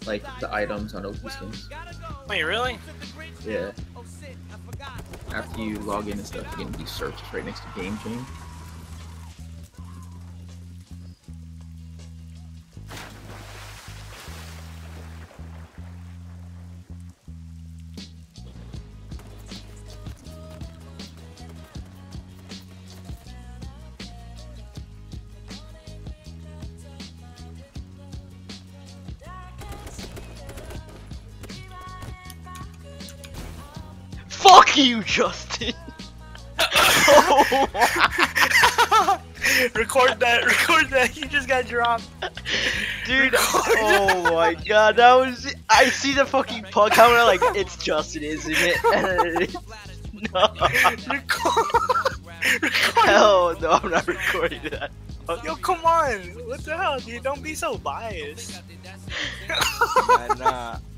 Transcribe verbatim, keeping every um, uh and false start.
like the items on O P skins. Wait, really? Yeah. After you log in and stuff, you can be searched right next to Game Chain. Fuck you, Justin! Oh, Record that, record that, you just got dropped. dude, oh my god, that was. I see the fucking puck counter, like, it's Justin, isn't it? No. Record, record. Hell no, I'm not recording that. Yo, come on. What the hell, dude? Don't be so biased. Nah, nah.